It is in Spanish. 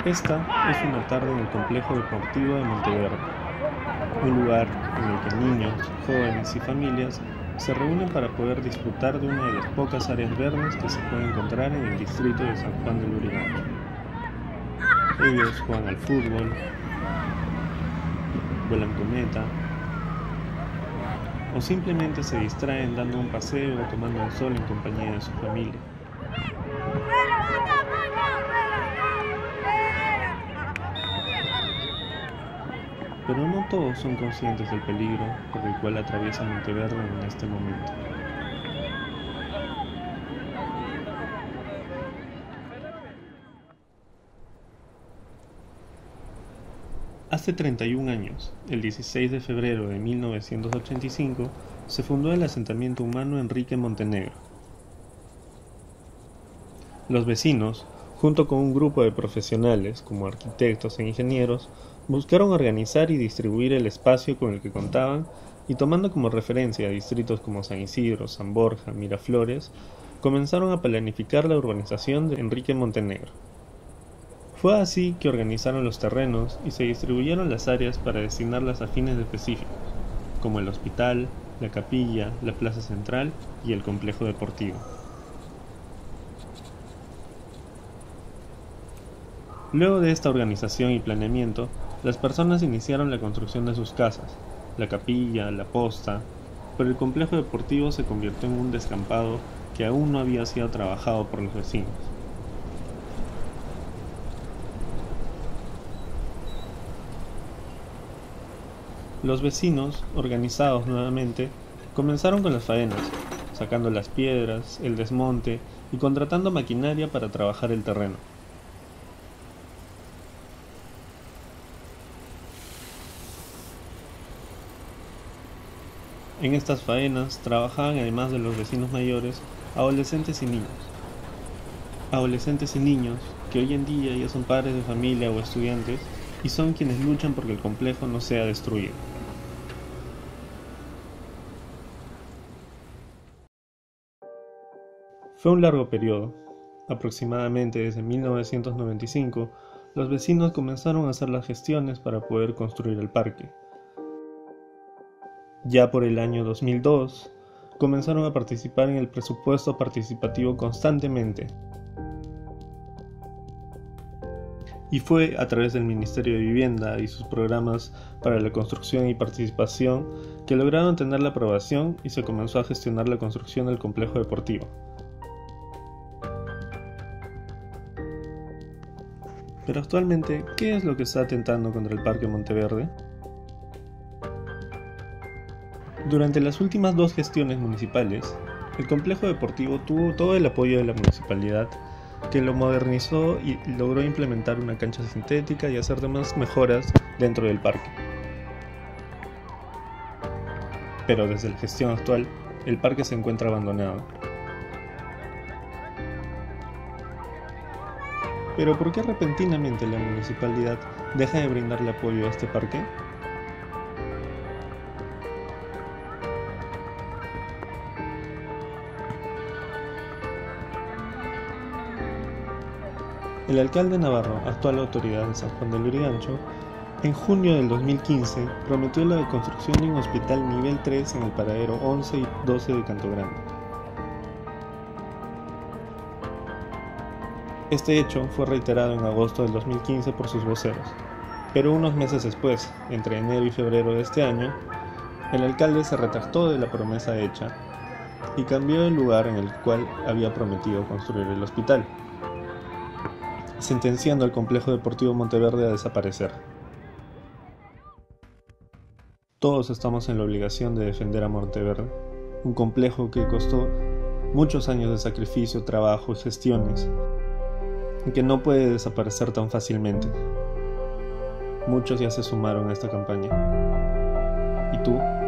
Esta es una tarde en el Complejo Deportivo de Monteverde, un lugar en el que niños, jóvenes y familias se reúnen para poder disfrutar de una de las pocas áreas verdes que se puede encontrar en el distrito de San Juan del Lurigancho. Ellos juegan al fútbol, vuelan cometa o simplemente se distraen dando un paseo o tomando el sol en compañía de su familia. Pero no todos son conscientes del peligro por el cual atraviesa Monteverde en este momento. Hace 31 años, el 16 de febrero de 1985, se fundó el asentamiento humano Enrique Montenegro. Los vecinos, junto con un grupo de profesionales como arquitectos e ingenieros, buscaron organizar y distribuir el espacio con el que contaban y tomando como referencia a distritos como San Isidro, San Borja, Miraflores, comenzaron a planificar la urbanización de Enrique Montenegro. Fue así que organizaron los terrenos y se distribuyeron las áreas para destinarlas a fines específicos, como el hospital, la capilla, la plaza central y el complejo deportivo. Luego de esta organización y planeamiento, las personas iniciaron la construcción de sus casas, la capilla, la posta, pero el complejo deportivo se convirtió en un descampado que aún no había sido trabajado por los vecinos. Los vecinos, organizados nuevamente, comenzaron con las faenas, sacando las piedras, el desmonte y contratando maquinaria para trabajar el terreno. En estas faenas trabajaban, además de los vecinos mayores, adolescentes y niños. Adolescentes y niños que hoy en día ya son padres de familia o estudiantes y son quienes luchan porque el complejo no sea destruido. Fue un largo periodo. Aproximadamente desde 1995, los vecinos comenzaron a hacer las gestiones para poder construir el parque. Ya por el año 2002, comenzaron a participar en el presupuesto participativo constantemente. Y fue a través del Ministerio de Vivienda y sus programas para la construcción y participación que lograron tener la aprobación y se comenzó a gestionar la construcción del complejo deportivo. Pero actualmente, ¿qué es lo que está atentando contra el Parque Monteverde? Durante las últimas 2 gestiones municipales, el complejo deportivo tuvo todo el apoyo de la municipalidad, que lo modernizó y logró implementar una cancha sintética y hacer demás mejoras dentro del parque. Pero desde la gestión actual, el parque se encuentra abandonado. ¿Pero por qué repentinamente la municipalidad deja de brindarle apoyo a este parque? El alcalde Navarro, actual autoridad de San Juan del Lurigancho, en junio del 2015 prometió la construcción de un hospital nivel 3 en el paradero 11 y 12 de Canto Grande. Este hecho fue reiterado en agosto del 2015 por sus voceros, pero unos meses después, entre enero y febrero de este año, el alcalde se retractó de la promesa hecha y cambió el lugar en el cual había prometido construir el hospital, sentenciando al complejo deportivo Monteverde a desaparecer. Todos estamos en la obligación de defender a Monteverde, un complejo que costó muchos años de sacrificio, trabajo y gestiones, y que no puede desaparecer tan fácilmente. Muchos ya se sumaron a esta campaña. ¿Y tú?